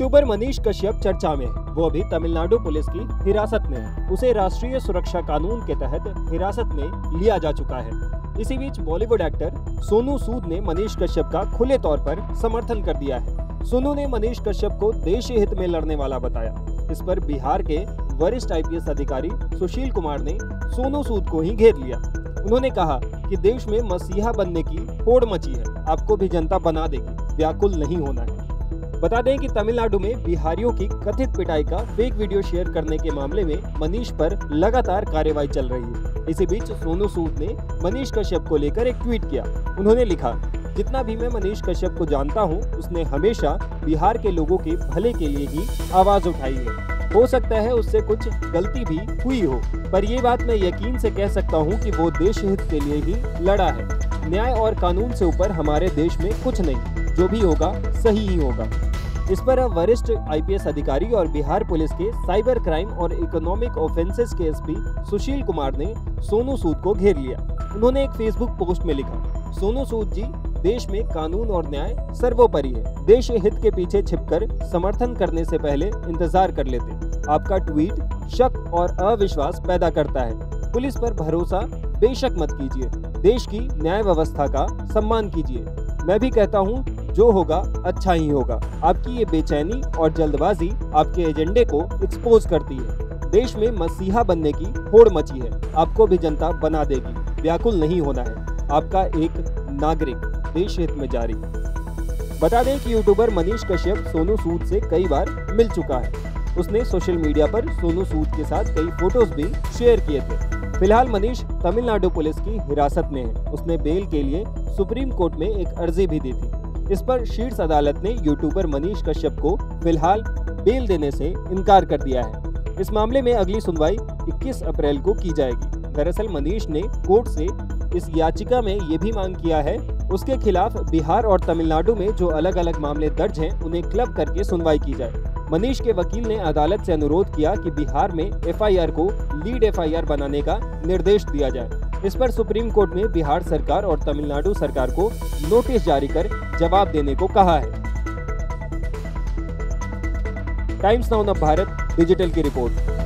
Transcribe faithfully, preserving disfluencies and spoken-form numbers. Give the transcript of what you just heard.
YouTuber Manish Kashyap चर्चा में है। वो अभी तमिलनाडु पुलिस की हिरासत में है। उसे राष्ट्रीय सुरक्षा कानून के तहत हिरासत में लिया जा चुका है। इसी बीच बॉलीवुड एक्टर सोनू सूद ने मनीष कश्यप का खुले तौर पर समर्थन कर दिया है। सोनू ने मनीष कश्यप को देश हित में लड़ने वाला बताया। इस पर बिहार के वरिष्ठ आई पी एस अधिकारी सुशील कुमार ने सोनू सूद को ही घेर लिया। उन्होंने कहा कि देश में मसीहा बनने की होड़ मची है, आपको भी जनता बना देगी, व्याकुल नहीं होना है। बता दें कि तमिलनाडु में बिहारियों की कथित पिटाई का फेक वीडियो शेयर करने के मामले में मनीष पर लगातार कार्रवाई चल रही है। इसी बीच सोनू सूद ने मनीष कश्यप को लेकर एक ट्वीट किया। उन्होंने लिखा, जितना भी मैं मनीष कश्यप को जानता हूं, उसने हमेशा बिहार के लोगों के भले के लिए ही आवाज उठाई है। हो सकता है उससे कुछ गलती भी हुई हो, पर ये बात मैं यकीन से कह सकता हूं कि वो देश हित के लिए ही लड़ा है। न्याय और कानून से ऊपर हमारे देश में कुछ नहीं, जो भी होगा सही ही होगा। इस पर अब वरिष्ठ आई पी एस अधिकारी और बिहार पुलिस के साइबर क्राइम और इकोनॉमिक ऑफेंसेस के एस पी सुशील कुमार ने सोनू सूद को घेर लिया। उन्होंने एक फेसबुक पोस्ट में लिखा, सोनू सूद जी, देश में कानून और न्याय सर्वोपरि है। देश हित के पीछे छिपकर समर्थन करने से पहले इंतजार कर लेते। आपका ट्वीट शक और अविश्वास पैदा करता है। पुलिस पर भरोसा बेशक मत कीजिए। देश की न्याय व्यवस्था का सम्मान कीजिए। मैं भी कहता हूँ, जो होगा अच्छा ही होगा। आपकी ये बेचैनी और जल्दबाजी आपके एजेंडे को एक्सपोज करती है। देश में मसीहा बनने की होड़ मची है, आपको भी जनता बना देगी, व्याकुल नहीं होना है। आपका एक नागरिक, देश हित में जारी। बता दें कि यूट्यूबर मनीष कश्यप सोनू सूद से कई बार मिल चुका है। उसने सोशल मीडिया पर सोनू सूद के साथ कई फोटोज भी शेयर किए थे। फिलहाल मनीष तमिलनाडु पुलिस की हिरासत में है। उसने बेल के लिए सुप्रीम कोर्ट में एक अर्जी भी दी थी। इस पर शीर्ष अदालत ने यूट्यूबर मनीष कश्यप को फिलहाल बेल देने से इनकार कर दिया है। इस मामले में अगली सुनवाई इक्कीस अप्रैल को की जाएगी। दरअसल मनीष ने कोर्ट से इस याचिका में ये भी मांग किया है, उसके खिलाफ बिहार और तमिलनाडु में जो अलग अलग मामले दर्ज हैं, उन्हें क्लब करके सुनवाई की जाए। मनीष के वकील ने अदालत से अनुरोध किया कि बिहार में एफ आई आर को लीड एफ आई आर बनाने का निर्देश दिया जाए। इस पर सुप्रीम कोर्ट ने बिहार सरकार और तमिलनाडु सरकार को नोटिस जारी कर जवाब देने को कहा है। टाइम्स नाउ नव भारत डिजिटल की रिपोर्ट।